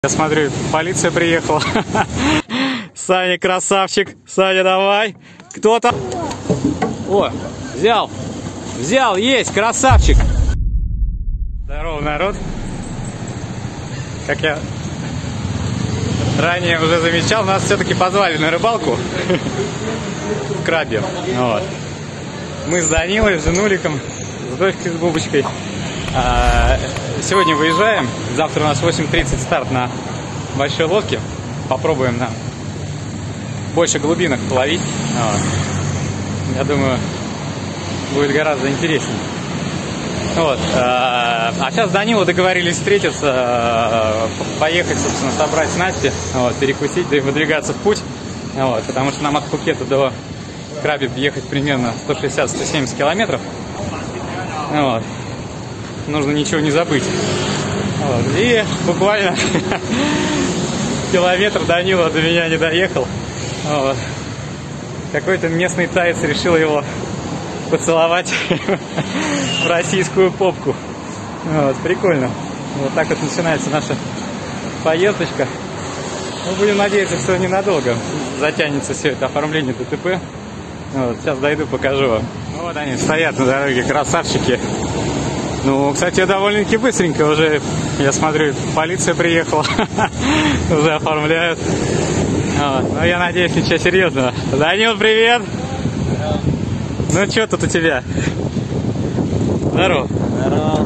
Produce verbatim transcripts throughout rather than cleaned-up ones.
Я смотрю, полиция приехала. Саня красавчик. Саня, давай. Кто там? О, взял. Взял, есть, красавчик. Здорово, народ. Как я ранее уже замечал, нас все-таки позвали на рыбалку в Крабе. Вот. Мы с Данилой, с Женуликом, с дочкой, с Бубочкой. Сегодня выезжаем. Завтра у нас восемь тридцать старт на большой лодке. Попробуем на больше глубинах половить. Вот. Я думаю, будет гораздо интереснее. Вот. А сейчас с Данилой договорились встретиться, поехать, собственно, собрать снасти, вот, перекусить, да и выдвигаться в путь. Вот, потому что нам от Пхукета до Краби ехать примерно сто шестьдесят — сто семьдесят километров. Вот. Нужно ничего не забыть. Вот. И буквально километр Данила до меня не доехал. Вот. Какой-то местный таец решил его поцеловать в российскую попку. Вот. Прикольно. Вот так вот начинается наша поездочка. Мы будем надеяться, что ненадолго затянется все это оформление ДТП. Вот. Сейчас дойду, покажу вам. Вот они стоят на дороге, красавчики. Ну, кстати, довольно-таки быстренько уже, я смотрю, полиция приехала, уже оформляют. Вот. Но я надеюсь, ничего серьезного. Данил, привет! Ну, что тут у тебя? Здорово. Здорово.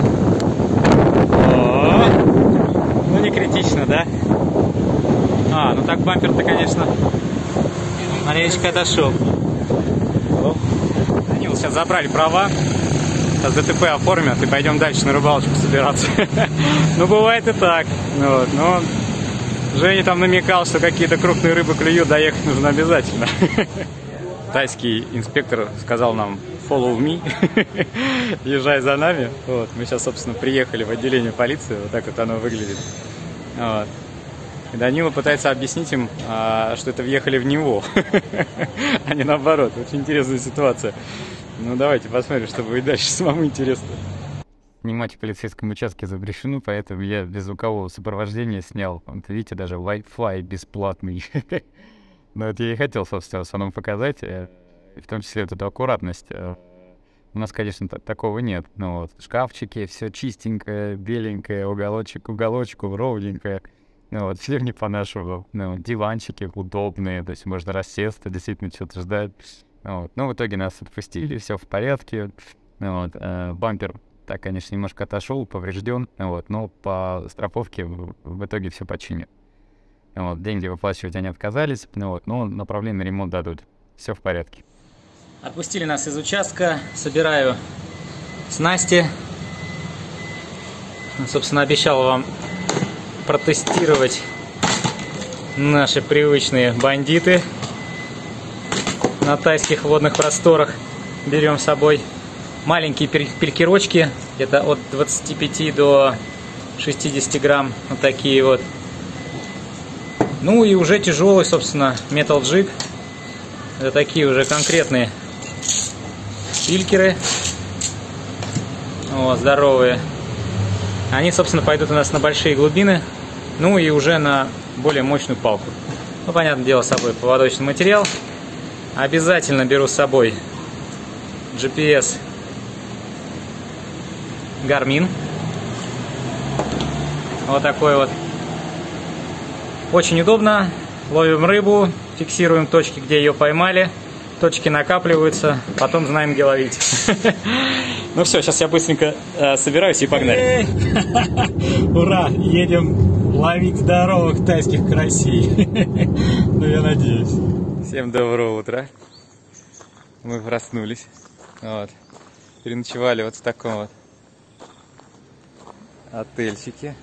О, ну, не критично, да? А, ну так бампер-то, конечно, маленечко отошел. Данил, сейчас забрали права. Сейчас ДТП оформят и пойдем дальше на рыбалочку собираться. Ну, бывает и так. Вот. Но Женя там намекал, что какие-то крупные рыбы клюют, доехать нужно обязательно. Тайский инспектор сказал нам follow me, езжай за нами. Вот. Мы сейчас, собственно, приехали в отделение полиции, вот так вот оно выглядит. Вот. И Данила пытается объяснить им, что это въехали в него, а не наоборот. Очень интересная ситуация. Ну, давайте посмотрим, что будет дальше. Самому интересно. Снимать в полицейском участке запрещено, поэтому я без звукового сопровождения снял. Вот видите, даже Wi-Fi бесплатный. Но это я и хотел, собственно, в основном показать. В том числе вот эту аккуратность. У нас, конечно, такого нет. Ну, вот, шкафчики, все чистенькое, беленькое, уголочек, уголочку, ровненькое. Ну, вот, все не по-нашему. Ну, диванчики удобные, то есть можно рассесться, действительно что-то ждать. Вот. Но в итоге нас отпустили, все в порядке. Вот. Э, бампер, так, конечно, немножко отошел, поврежден, вот. Но по страховке в, в итоге все починят. Вот. Деньги выплачивать они отказались, вот. Но направление на ремонт дадут. Все в порядке. Отпустили нас из участка, собираю снасти. Собственно, обещал вам протестировать наши привычные бандиты. На тайских водных просторах берем с собой маленькие пелькирочки, это от двадцати пяти до шестидесяти грамм, вот такие вот. Ну и уже тяжелый, собственно, Metal Jig, это такие уже конкретные пилькеры, вот, здоровые. Они, собственно, пойдут у нас на большие глубины, ну и уже на более мощную палку. Ну, понятное дело, с собой поводочный материал. Обязательно беру с собой джи пи эс Garmin. Вот такой вот. Очень удобно. Ловим рыбу, фиксируем точки, где ее поймали. Точки накапливаются, потом знаем, где ловить. Ну все, сейчас я быстренько собираюсь и погнали. Ура! Едем ловить здоровых тайских карасей. Ну, я надеюсь. Всем доброго утра. Мы проснулись. Вот. Переночевали вот в таком вот отельчике.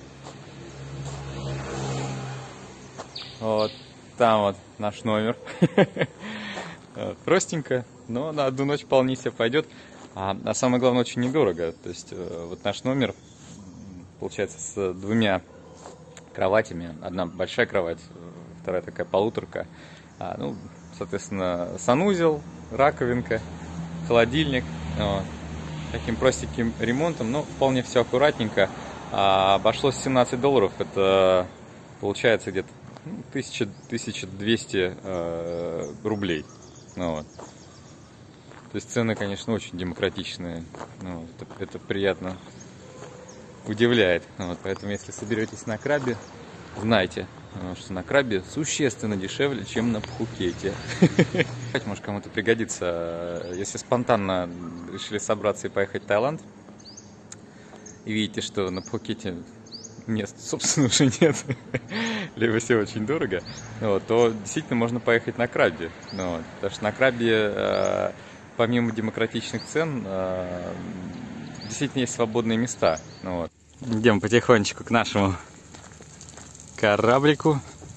Вот. Там вот наш номер. Вот. Простенько, но на одну ночь вполне себе пойдет. А, а самое главное, очень недорого. То есть вот наш номер получается с двумя кроватями. Одна большая кровать, вторая такая полуторка. А, ну, соответственно, санузел, раковинка, холодильник. Вот. Таким простеньким ремонтом, но вполне все аккуратненько. А, обошлось семнадцать долларов. Это получается где-то тысяча двести э, рублей. Ну, вот. То есть цены, конечно, очень демократичные. Ну, это, это приятно удивляет. Вот. Поэтому, если соберетесь на крабе, знайте, что на крабе существенно дешевле, чем на Пхукете. Может, кому-то пригодится, если спонтанно решили собраться и поехать в Таиланд, и видите, что на Пхукете мест, собственно, уже нет, либо все очень дорого, вот, то действительно можно поехать на крабе. Вот, потому что на крабе, помимо демократичных цен, действительно есть свободные места. Вот. Идем потихонечку к нашему кораблику.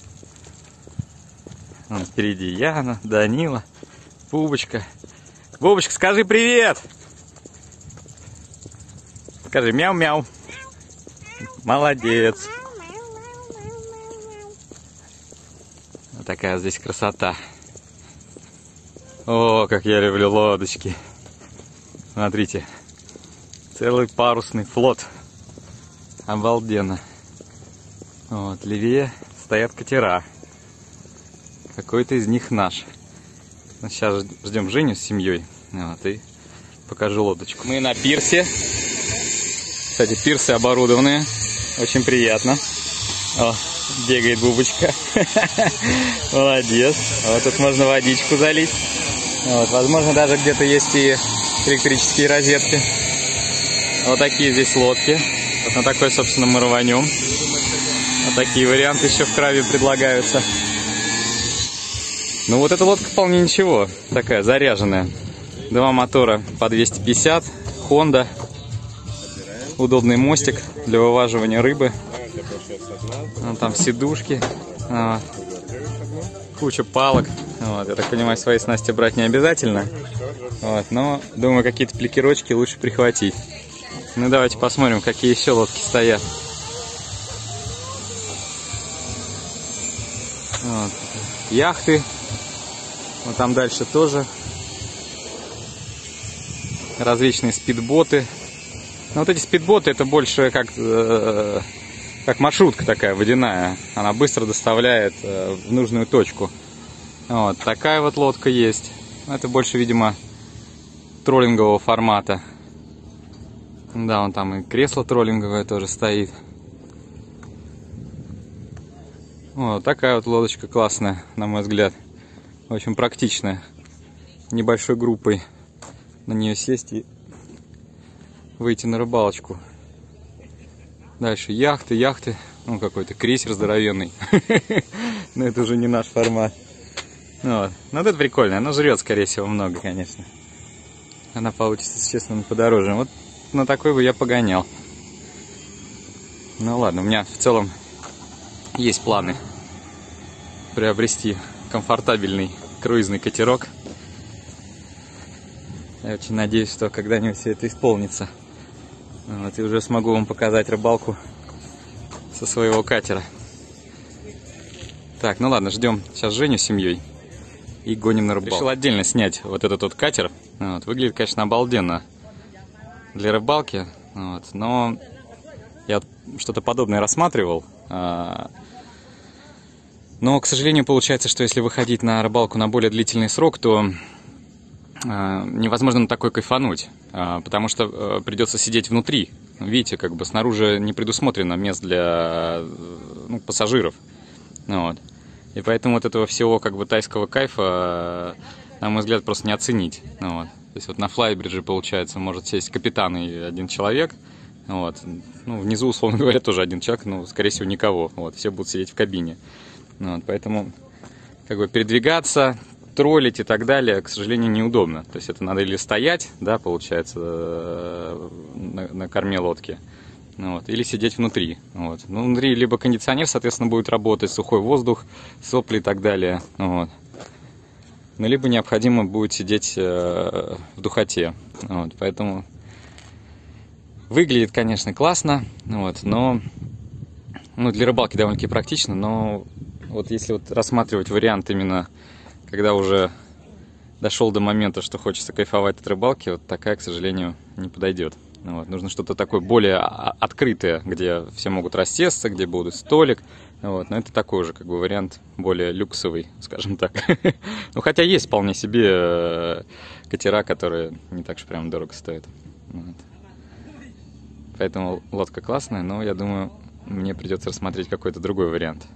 Вон впереди Яна, Данила, Бубочка. Бубочка, скажи привет! Скажи мяу-мяу. Молодец. Вот такая здесь красота. О, как я люблю лодочки. Смотрите. Целый парусный флот. Обалденно. Вот, левее стоят катера. Какой-то из них наш. Сейчас ждем Женю с семьей. Вот, и покажу лодочку. Мы на пирсе. Кстати, пирсы оборудованные. Очень приятно. О, бегает Бубочка. Молодец. Вот тут можно водичку залить. Вот, возможно, даже где-то есть и электрические розетки. Вот такие здесь лодки. Вот на такой, собственно, мы рванем. Вот такие варианты еще в крабе предлагаются. Ну вот эта лодка вполне ничего. Такая заряженная. Два мотора по двести пятьдесят. Honda. Удобный мостик для вываживания рыбы. Вон там сидушки. Вот. Куча палок. Вот. Я так понимаю, свои снасти брать не обязательно. Вот. Но, думаю, какие-то пликерочки лучше прихватить. Ну давайте посмотрим, какие еще лодки стоят. Вот. Яхты. Вот там дальше тоже. Различные спидботы. Но вот эти спидботы, это больше как, э, как маршрутка такая водяная. Она быстро доставляет э, в нужную точку. Вот такая вот лодка есть. Это больше, видимо, троллингового формата. Да, вон там и кресло троллинговое тоже стоит. Вот такая вот лодочка классная, на мой взгляд. Очень практичная. Небольшой группой на нее сесть и выйти на рыбалочку. Дальше яхты, яхты. Ну, какой-то крейсер здоровенный. Но это уже не наш формат. Вот. Но это прикольно. Она жрет, скорее всего, много, конечно. Она получится, естественно, подороже. Вот на такой бы я погонял. Ну ладно, у меня в целом есть планы приобрести комфортабельный круизный катерок. Я очень надеюсь, что когда-нибудь все это исполнится. Вот, и уже смогу вам показать рыбалку со своего катера. Так, ну ладно, ждем сейчас Женю с семьей и гоним на рыбалку. Решил отдельно снять вот этот вот катер. Вот, выглядит, конечно, обалденно для рыбалки. Вот, но я что-то подобное рассматривал. Но, к сожалению, получается, что если выходить на рыбалку на более длительный срок, то невозможно на такой кайфануть, потому что придется сидеть внутри. Видите, как бы снаружи не предусмотрено мест для, ну, пассажиров. Вот. И поэтому вот этого всего как бы тайского кайфа, на мой взгляд, просто не оценить. Вот. То есть вот на флайбридже, получается, может сесть капитан и один человек. Вот. Ну, внизу, условно говоря, тоже один человек, но, скорее всего, никого. Вот. Все будут сидеть в кабине. Вот. Поэтому как бы передвигаться, троллить и так далее, к сожалению, неудобно. То есть это надо или стоять, да, получается, на, на корме лодки, вот, или сидеть внутри. Вот. Ну, внутри либо кондиционер, соответственно, будет работать, сухой воздух, сопли и так далее. Вот. Ну, либо необходимо будет сидеть э, в духоте. Вот. Поэтому выглядит, конечно, классно, вот, но ну, для рыбалки довольно-таки практично, но вот если вот рассматривать вариант именно когда уже дошел до момента, что хочется кайфовать от рыбалки, вот такая, к сожалению, не подойдет. Вот. Нужно что-то такое более открытое, где все могут рассесться, где будет столик, Вот, но это такой же, как бы, вариант более люксовый, скажем так. Ну, хотя есть вполне себе катера, которые не так уж прям дорого стоят. Вот. Поэтому лодка классная, но я думаю, мне придется рассмотреть какой-то другой вариант.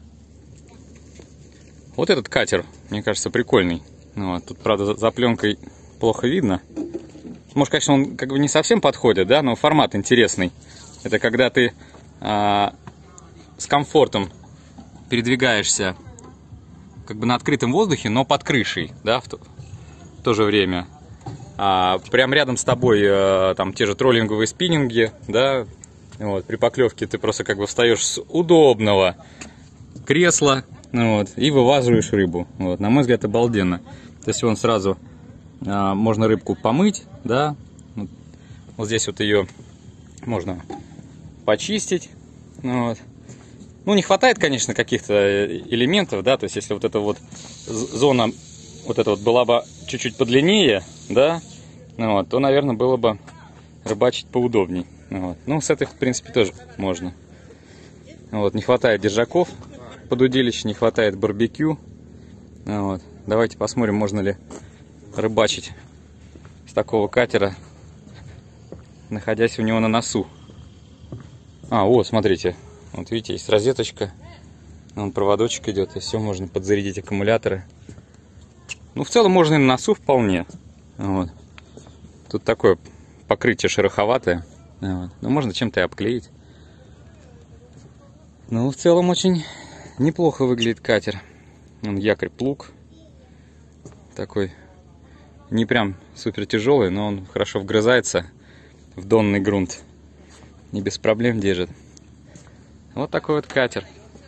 Вот этот катер, мне кажется, прикольный. Вот. Тут, правда, за пленкой плохо видно. Может, конечно, он как бы не совсем подходит, да, но формат интересный. Это когда ты а, с комфортом передвигаешься как бы на открытом воздухе, но под крышей, да, в то, в то же время. А, прям рядом с тобой а, там те же троллинговые спиннинги, да, вот, при поклевке ты просто как бы встаешь с удобного кресла, вот, и вываживаешь рыбу. Вот, на мой взгляд, обалденно. То есть он сразу а, можно рыбку помыть, да, вот, вот здесь вот ее можно почистить, вот. Ну, не хватает, конечно, каких-то элементов, да, то есть если вот эта вот зона, вот эта вот была бы чуть-чуть подлиннее, да, вот, то, наверное, было бы рыбачить поудобней. Вот. Ну, с этой, в принципе, тоже можно. Вот, не хватает держаков под удилище, не хватает барбекю. Вот. Давайте посмотрим, можно ли рыбачить с такого катера, находясь у него на носу. А, вот, смотрите. Вот видите, есть розеточка, вон проводочек идет, и все, можно подзарядить аккумуляторы. Ну, в целом можно и на носу вполне. Вот. Тут такое покрытие шероховатое, вот. Но можно чем-то и обклеить. Ну, в целом очень неплохо выглядит катер. Вон якорь-плуг такой, не прям супер тяжелый, но он хорошо вгрызается в донный грунт и без проблем держит. Вот такой вот катер.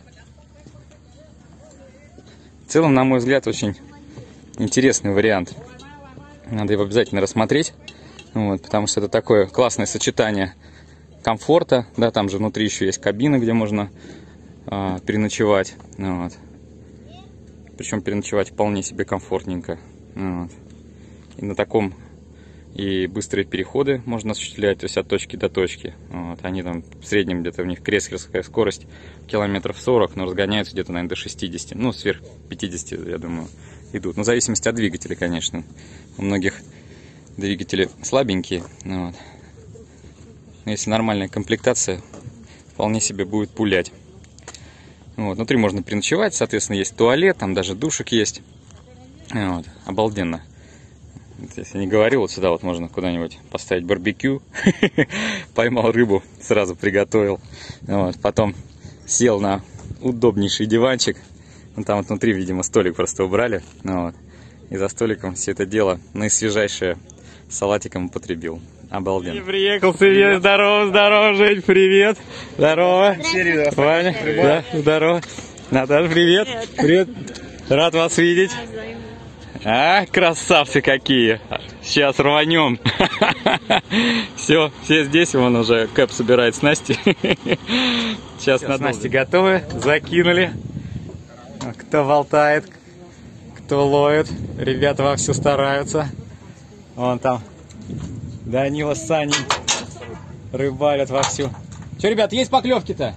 В целом, на мой взгляд, очень интересный вариант. Надо его обязательно рассмотреть. Вот, потому что это такое классное сочетание комфорта. Да, там же внутри еще есть кабина, где можно а, переночевать. Вот. Причем переночевать вполне себе комфортненько. Вот. И на таком и быстрые переходы можно осуществлять, то есть от точки до точки. Вот. Они там в среднем где-то у них крейсерская скорость километров сорок, но разгоняются где-то, наверное, до шестидесяти. Ну, сверх пятидесяти, я думаю, идут. Ну, в зависимости от двигателя, конечно. У многих двигатели слабенькие. Вот. Но если нормальная комплектация, вполне себе будет пулять. Вот. Внутри можно переночевать, соответственно, есть туалет, там даже душик есть. Вот. Обалденно. Если не говорил, вот сюда вот можно куда-нибудь поставить барбекю. Поймал рыбу, сразу приготовил. Вот. Потом сел на удобнейший диванчик. Ну, там вот внутри, видимо, столик просто убрали. Вот. И за столиком все это дело наисвежайшее салатиком употребил. Обалденно. Я приехал, привет, здорово, здорово, Жень, привет. Здорово. Ваня, да, здорово. Наташа, привет. Привет. Рад вас видеть. А, красавцы какие! Сейчас рванем. Все, все здесь, вон уже Кэп собирает снасти. Сейчас на снасти готовы, закинули. Кто болтает, кто ловит. Ребята вовсю стараются. Вон там Данила с Саней рыбалят вовсю. Че, ребят, есть поклевки-то?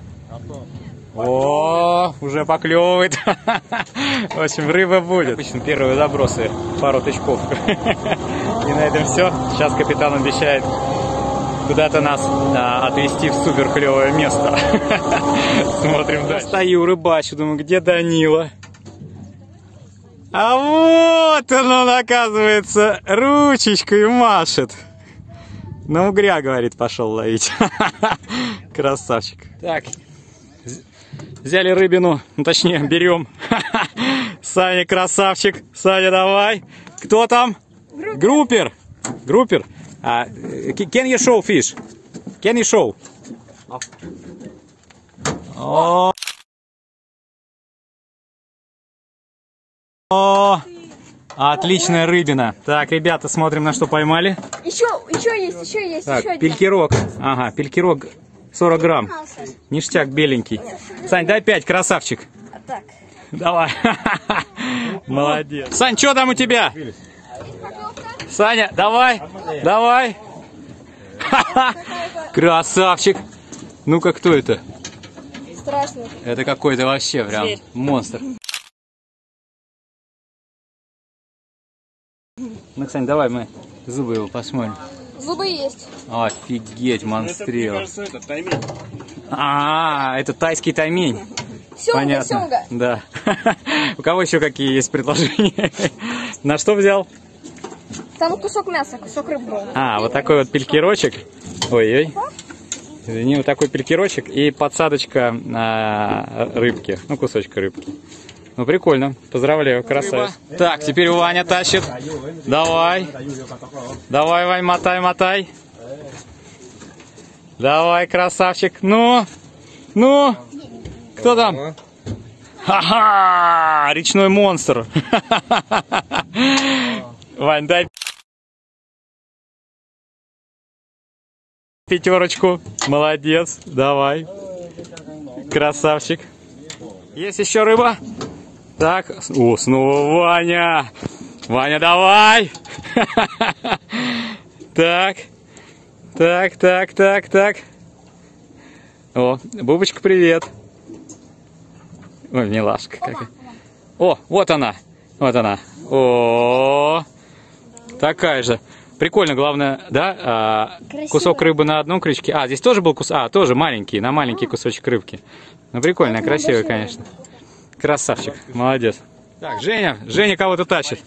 О, уже поклевывает. В общем, рыба будет. Обычно первые забросы, пару тычков. И на этом все. Сейчас капитан обещает куда-то нас а, отвезти в супер клевое место. Смотрим дальше. Стою, рыбачу, думаю, где Данила? А вот он, он, оказывается, ручечкой машет. На угря, говорит, пошел ловить. Красавчик. Так. Взяли рыбину, ну, точнее, берем. Саня красавчик. Саня, давай. Кто там? Группер. Группер. Uh, can you show fish? Can you show? О, О, отличная рыбина. Так, ребята, смотрим, на что поймали. Еще, еще есть, еще есть. Так, еще пелькирок. Ага, пелькирок сорок грамм. Ништяк беленький. Сань, дай пять, красавчик. Так. Давай. Молодец. Сань, что там у тебя? Саня, давай, давай. Красавчик. Ну-ка, кто это? страшный. Это какой-то вообще прям Зверь. монстр. Ну, Ксань, давай мы зубы его посмотрим. Зубы есть. Офигеть, монстрел. Мне кажется, это таймень. А, это тайский таймень. Сёмга, Понятно. сёмга. Да. У кого еще какие есть предложения? На что взял? Там кусок мяса, кусок рыбы был. А, вот такой вот пелькирочек. Ой-ой. Извини, вот такой пелькирочек и подсадочка на рыбки. Ну, кусочка рыбки. Ну, прикольно. Поздравляю, красавец. Так, теперь Ваня тащит. Давай. Давай, Вань, мотай, мотай. Давай, красавчик. Ну, ну. Кто там? Ха-ха! Речной монстр. Вань, дай пятерочку. Молодец. Давай. Красавчик. Есть еще рыба? Так. О, снова Ваня. Ваня, давай. Так. Так, так, так, так. О, Бубочка, привет. Ой, милашка какая. О, вот она. Вот она. О, такая же. Прикольно, главное, да? А, кусок рыбы на одном крючке. А, здесь тоже был кусок. А, тоже маленький, на маленький кусочек рыбки. Ну, прикольно, красиво, конечно. Красавчик, молодец. Так, Женя, Женя кого-то тащит.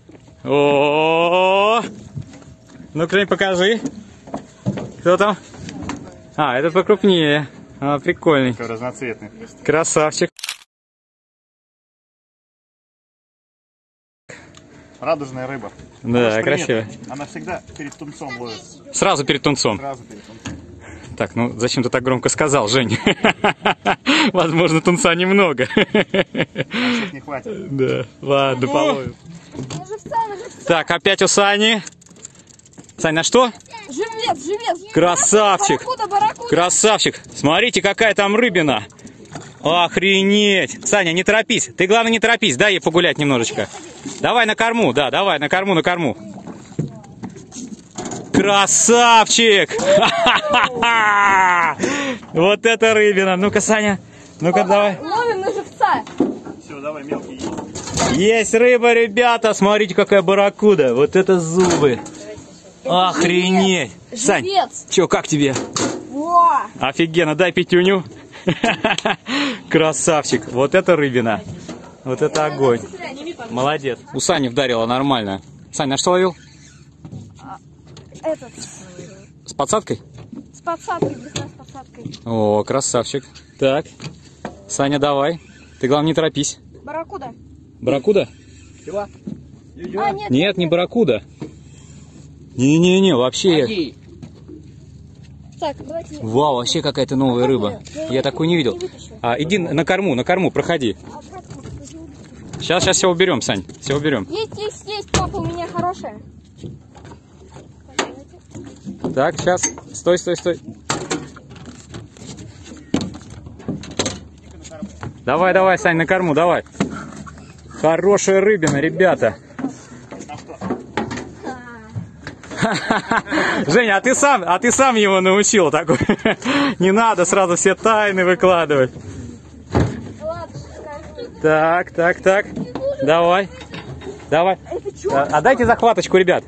О, ну, Жень, покажи. Кто там? А, этот покрупнее. А, прикольный. Разноцветный. Красавчик. Радужная рыба. Да, Она красиво. Она всегда перед тунцом ловится. Сразу перед тунцом. Сразу перед тунцом. Так, ну зачем ты так громко сказал, Жень? Возможно, тунца немного. Всех не хватит. Да, ладно, половим. На живца, на живца. Так, опять у Сани. Сань, на что? Живец, живец. Красавчик. Барракуда, барракуда. Красавчик. Смотрите, какая там рыбина. Охренеть. Саня, не торопись. Ты, главное, не торопись. Дай ей погулять немножечко. Давай на корму, да, давай, на корму, на корму. Красавчик! Вот это рыбина. Ну-ка, Саня. Ну-ка, давай. Ловим на живца. Все, давай, мелкий. Есть рыба, ребята. Смотрите, какая барракуда. Вот это зубы. Охренеть. Сань, Живец. чё, как тебе? Во. Офигенно, дай пятюню. Красавчик. Вот это рыбина. Вот это огонь. Молодец. У Сани вдарила нормально. Сань, на что ловил? Этот. С подсадкой? С подсадкой, блесна с подсадкой. О, красавчик. Так. Саня, давай. Ты, главное, не торопись. Барракуда. Барракуда? А, нет. Нет, не барракуда. Не-не-не, вообще. Так, давайте. Вау, вообще какая-то новая рыба. Я такую не видел. А, иди на корму, на корму, проходи. Сейчас, сейчас все уберем, Сань. Все уберем. Есть, есть, есть, папа, у меня хорошая. Так, сейчас. Стой, стой, стой. Давай, давай, Сань, на корму, давай. Хорошая рыбина, ребята. Женя, а ты сам, а ты сам его научил такой. Не надо сразу все тайны выкладывать. Ладно, скажу. Так, так, так. Давай. Давай. А, а дайте захваточку, ребят.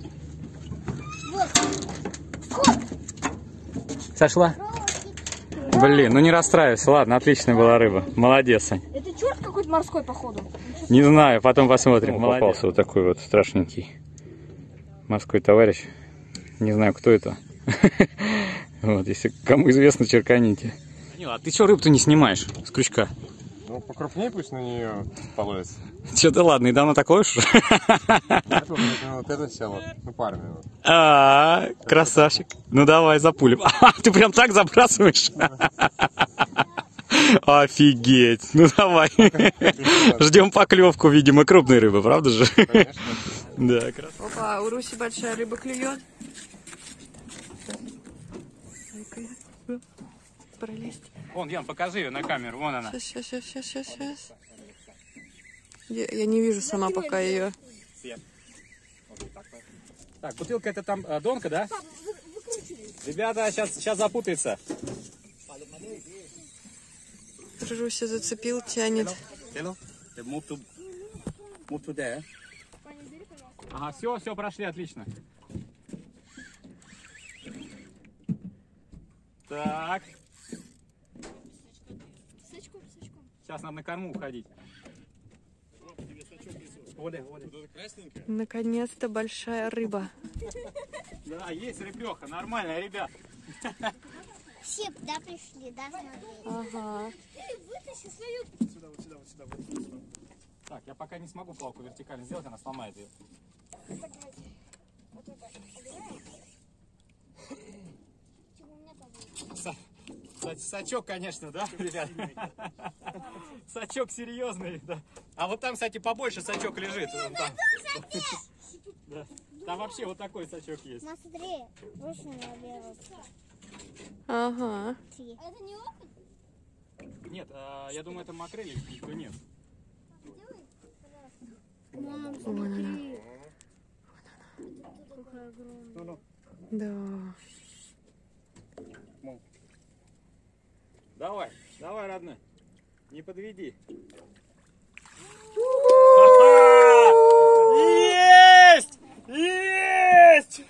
Сошла? Блин, ну не расстраивайся. Ладно, отличная была рыба. Молодец, Сань. Это черт какой-то морской, походу. Не знаю, потом посмотрим. Молодец. Попался вот такой вот страшненький морской товарищ. Не знаю, кто это. Вот, если кому известно, черканите. А ты что рыбу-то не снимаешь с крючка? Ну, покрупнее пусть на нее половится. Че-то ладно, и давно такое уж. Вот это села, ну пару минут. А, красавчик. Ну давай, запулим. А, ты прям так забрасываешь? Офигеть. Ну давай. Ждем поклевку, видимо, крупной рыбы, правда же? Конечно. Да, красавчик. Опа, у Руси большая рыба клюет. Пролезть. Вон, Ян, покажи ее на камеру, вон она. Сейчас, сейчас, сейчас, сейчас, сейчас. Я, я не вижу сама пока ее. Так, бутылка это там а, донка, да? Ребята, сейчас, сейчас запутается. Руся зацепил, тянет. Hello? Move to, move to there. Ага, все, все, прошли, отлично. Так. Сачком, сачком. Сейчас надо на корму уходить. Наконец-то большая рыба. Да, есть рыбеха, нормально, ребят. Все, да, пришли, да, смотри. Ага. Вытащи свою. Сюда, вот сюда, вот сюда, вот сюда. Так, я пока не смогу палку вертикально сделать, она сломает ее. Так, давайте. Вот это. Убираем. Чего у меня там будет? Сачок, конечно, да, ребят? Сачок серьезный, да. А вот там, кстати, побольше сачок лежит. Вон там. Да. Там вообще вот такой сачок есть. Смотри, выше меня берут. Ага. А это не окунь? Нет, а, я думаю, это макрель, никто нет. Мам, Вон она. смотри. Какая огромная. Да. Давай, давай, родной, не подведи. Есть! Есть!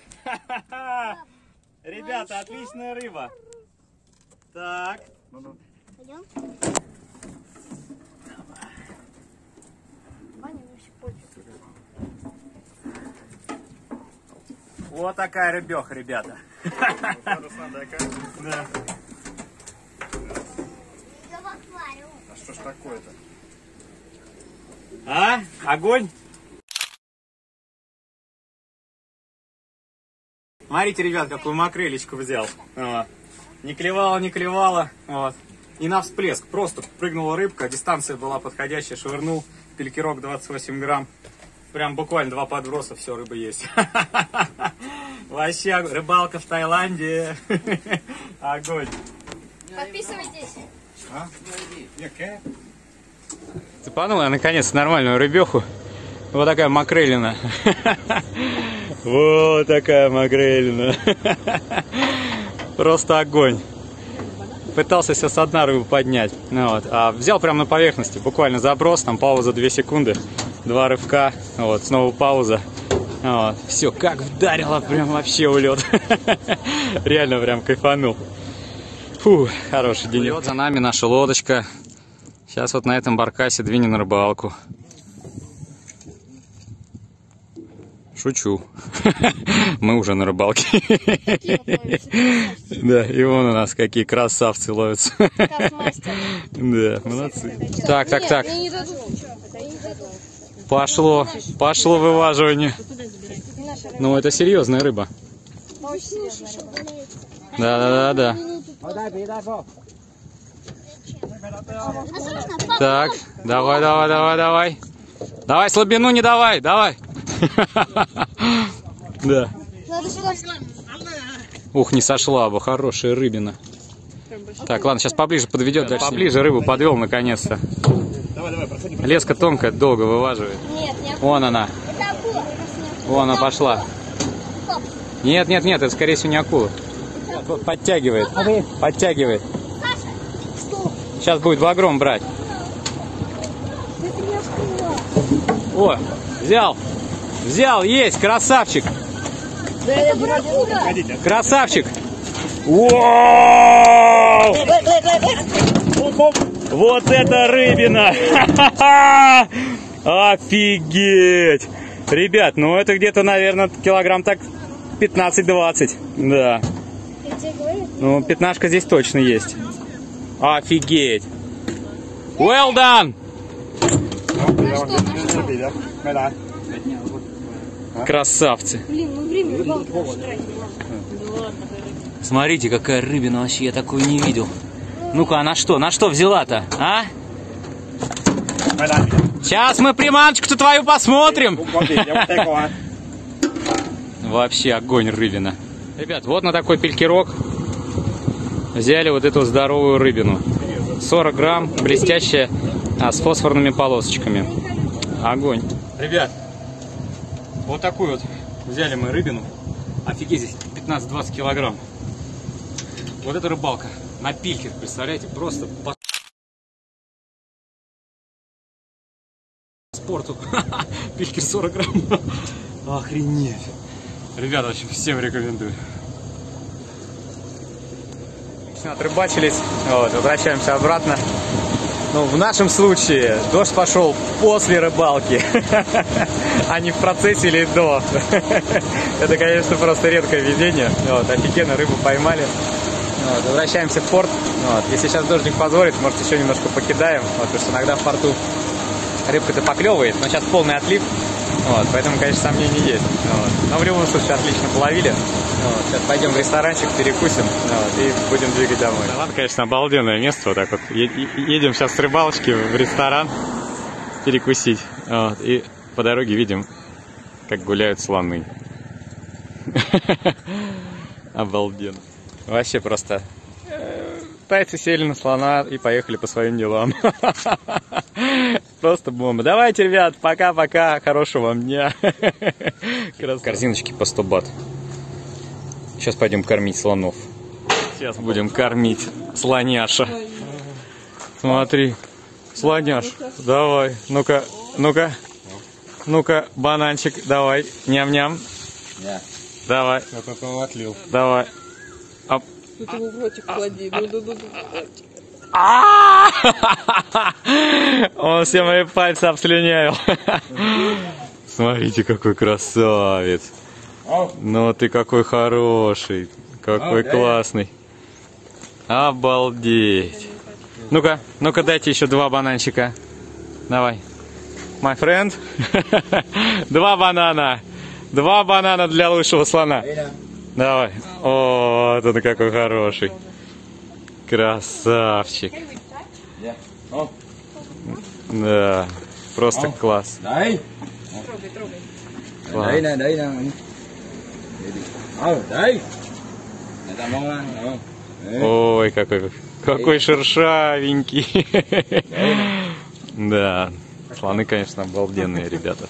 Ребята, отличная рыба. Так. Пойдем? Ваня вообще пользуется. Вот такая рыбеха, ребята. Да. Да в аквариум. А что ж такое-то? А? Огонь? Смотрите, ребят, какую макрелечку взял. Вот. Не клевала, не клевала. Вот. И на всплеск. Просто прыгнула рыбка, дистанция была подходящая, швырнул. Пелькирок двадцать восемь грамм. Прям буквально два подброса, все, рыба есть. Вообще рыбалка в Таиланде. Огонь. Подписывайтесь. Цепанула я наконец нормальную рыбеху. Вот такая макрелина. Вот такая макрелина. Просто огонь. Пытался все со дна рыбу поднять. Ну, вот. А взял прямо на поверхности. Буквально заброс, там пауза две секунды. Два рывка. Вот, снова пауза. Вот. Все, как вдарило, прям вообще улет. Реально прям кайфанул. Фу, хороший денек. Вот за нами наша лодочка. Сейчас вот на этом баркасе двинем на рыбалку. Шучу. Мы уже на рыбалке. Да, и вон у нас какие красавцы ловятся. Да, молодцы. Так, так, так. Пошло, пошло вываживание. Ну, это серьезная рыба. Да, да, да, да. Так, давай, давай, давай, давай. Давай, слабину не давай, давай. Да. Ух, не сошла бы, хорошая рыбина. Так, ладно, сейчас поближе подведет. Дальше поближе рыбу подвел наконец-то. Леска тонкая, долго вываживает. Вон она. Вон она пошла. Нет, нет, нет, это скорее всего не акула. Подтягивает. Подтягивает. Сейчас будет багром брать. О, взял. Взял, есть, красавчик. Красавчик. Вау! Вот это рыбина. Офигеть. Ребят, ну это где-то, наверное, килограмм так пятнадцать-двадцать. Да. Ну, пятнашка здесь точно есть. Офигеть. Well done. Красавцы. Блин, ну время рыбалки. Смотрите, какая рыбина вообще, я такую не видел. Ну-ка, а на что? На что взяла-то, а? Сейчас мы приманочку-то твою посмотрим. Вообще огонь рыбина. Ребят, вот на такой пелькирок взяли вот эту здоровую рыбину. сорок грамм, блестящая, а с фосфорными полосочками. Огонь. Ребят, вот такую вот взяли мы рыбину. Офигеть, здесь пятнадцать-двадцать килограмм. Вот эта рыбалка на пильке, представляете, просто спорту. Пишки сорок грамм. Охренеть. Ребята, вообще всем рекомендую. Отрыбачились, вот, возвращаемся обратно. Ну, в нашем случае дождь пошел после рыбалки, а не в процессе или до. Это, конечно, просто редкое везение. Вот, офигенно рыбу поймали. Вот, возвращаемся в порт. Вот, если сейчас дождик позволит, может, еще немножко покидаем. Вот, потому что иногда в порту рыбка-то поклевывает, но сейчас полный отлив. Вот, поэтому, конечно, сомнений есть. Вот. Но в любом случае отлично половили. Вот, сейчас пойдем в ресторанчик, перекусим, вот, и будем двигать домой. Ладно, конечно, обалденное место. Вот так вот. Едем сейчас с рыбалочки в ресторан перекусить. Вот, и по дороге видим, как гуляют слоны. Обалденно. Вообще просто тайцы сели на слона и поехали по своим делам. Просто бомба. Давайте, ребят, пока-пока, хорошего вам дня. Корзиночки по сто бат. Сейчас пойдем кормить слонов. Сейчас будем кормить слоняша. Смотри, слоняш, давай, ну-ка, ну-ка, ну-ка, бананчик, давай, ням-ням. Давай, Я только его отлил. давай. Оп. Тут его в ротик клади. Ну, ну, ну, ну. Он все мои пальцы обслюнявил. Смотрите, какой красавец. Ну ты какой хороший. Какой классный. Обалдеть. Ну-ка, ну-ка дайте еще два бананчика. Давай. My friend. Два банана. Два банана для лучшего слона. Давай. О, вот он какой хороший. Красавчик. Да, просто класс. Đấy. Класс. Đấy nè, đấy nè. Ờ, đấy. Để tao mong ăn, được không? Đấy. Ой, какой, какой шершавенький. Да, слоны, конечно, обалденные ребята.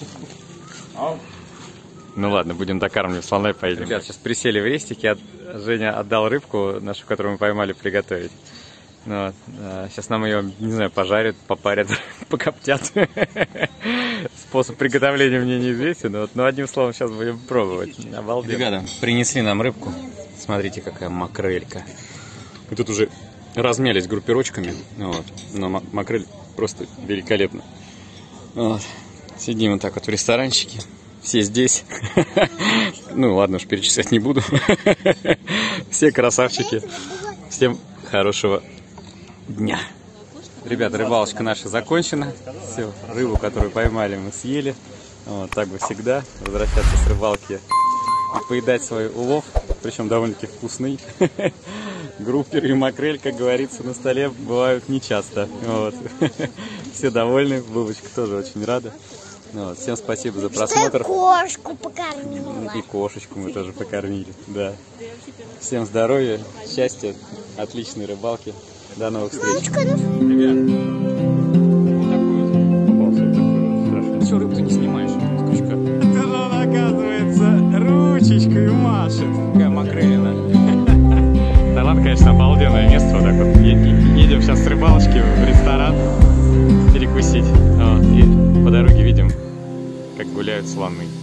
Ну ладно, будем докармливать слона и поедем. Ребят, сейчас присели в рестике, Женя отдал рыбку нашу, которую мы поймали, приготовить. Ну, вот. Сейчас нам ее, не знаю, пожарят, попарят, покоптят. Способ приготовления мне неизвестен, вот, но одним словом сейчас будем пробовать. Обалденно. Ребята, принесли нам рыбку. Смотрите, какая макрелька. Мы тут уже размялись группировочками, вот, но макрель просто великолепно. Вот. Сидим вот так вот в ресторанчике. Все здесь. Ну ладно уж, перечислять не буду. Все красавчики. Всем хорошего дня. Ребята, рыбалочка наша закончена. Все, рыбу, которую поймали, мы съели. Вот, так бы всегда. Возвращаться с рыбалки и поедать свой улов. Причем довольно-таки вкусный. Группер и макрель, как говорится, на столе бывают нечасто. Вот. Все довольны. Бубочка тоже очень рада. Вот. Всем спасибо за просмотр. Кошку покормила. И кошечку мы тоже покормили. Да. Всем здоровья, счастья, отличной рыбалки. До новых встреч. Ребят, вот такой вот. Что рыбу-то не снимаешь с крючка? Это он, оказывается, ручечкой машет. Какая макрелина. Таиланд, конечно, обалденное место. Вот так вот. Едем сейчас с рыбалочки в ресторан перекусить. Вот. И по дороге видим, как гуляют слоны.